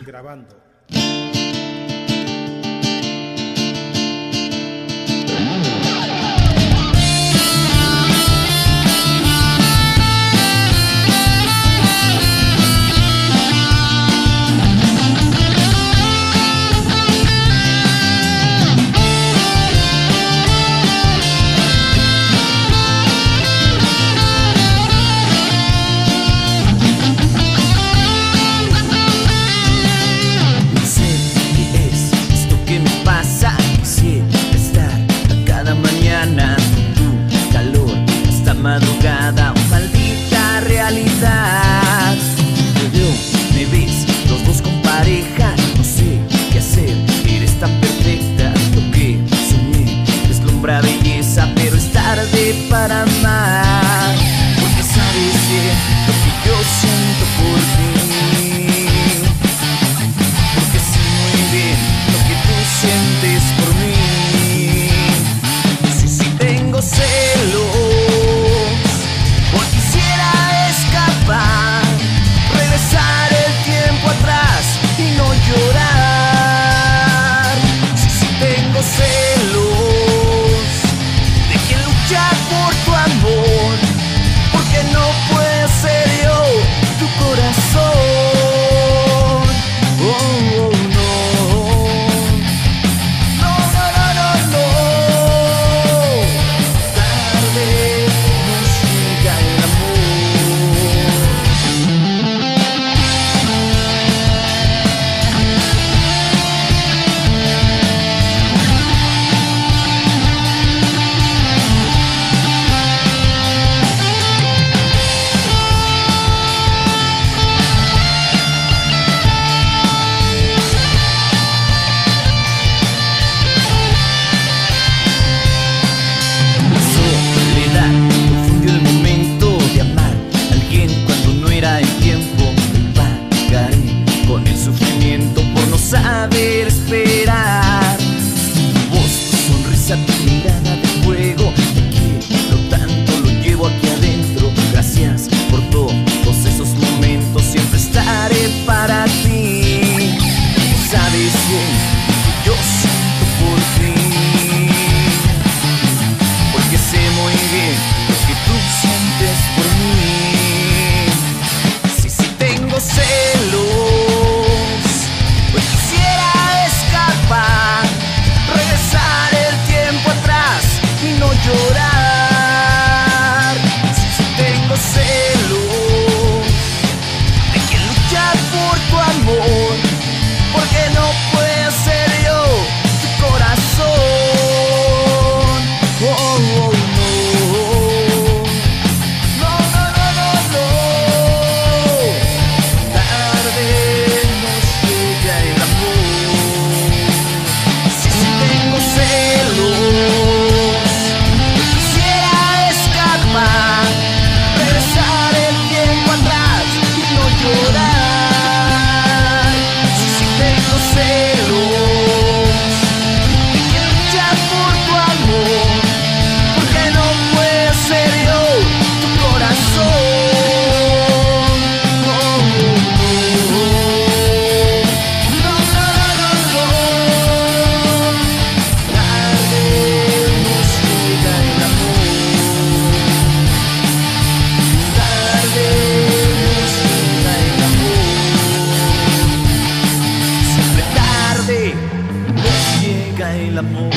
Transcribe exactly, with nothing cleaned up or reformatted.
grabando. Madrugada, maldita realidad. Yo, me ves, los dos con pareja. No sé qué hacer, eres tan perfecta. Lo que soñé deslumbra belleza, pero es tarde para amar. Porque sabes bien lo que yo siento por ti. Porque sé muy bien lo que tú sientes por mí. Sí, sí tengo celos. Saber esperar. Tu voz, tu sonrisa, tu mirada de fuego. Te quiero tanto, lo llevo aquí adentro. Gracias por todos esos momentos. Siempre estaré para ti. Sabes bien que yo siento por ti. Porque sé muy bien lo que tú sientes por mí. Sí, sí tengo celos. Llorar, si tengo celos de que luchar por tu amor, porque no puedo ser yo tu corazón. Oh, oh, no. No, no, no, no, no. Tarde nos llega el amor. Si, si tengo celos. El amor.